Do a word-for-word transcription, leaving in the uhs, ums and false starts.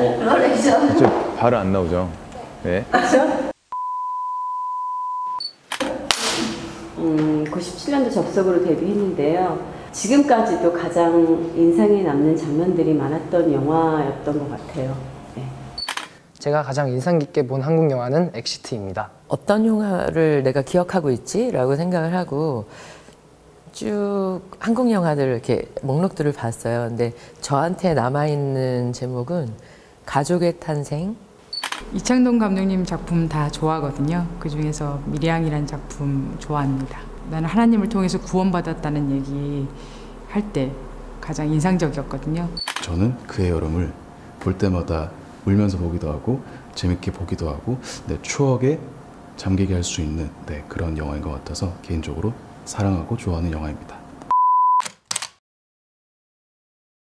롤렉션. 저 바로 안 나오죠? 네. 음, 구십칠 년도 접속으로 데뷔했는데요. 지금까지도 가장 인상에 남는 장면들이 많았던 영화였던 것 같아요. 네. 제가 가장 인상 깊게 본 한국 영화는 엑시트입니다. 어떤 영화를 내가 기억하고 있지? 라고 생각을 하고 쭉 한국 영화들을 이렇게 목록들을 봤어요. 근데 저한테 남아있는 제목은 가족의 탄생. 이창동 감독님 작품 다 좋아하거든요. 그 중에서 미량이라는 작품 좋아합니다. 나는 하나님을 통해서 구원받았다는 얘기 할 때 가장 인상적이었거든요. 저는 그의 여름을 볼 때마다 울면서 보기도 하고 재밌게 보기도 하고 내 추억에 잠기게 할 수 있는 네, 그런 영화인 것 같아서 개인적으로 사랑하고 좋아하는 영화입니다.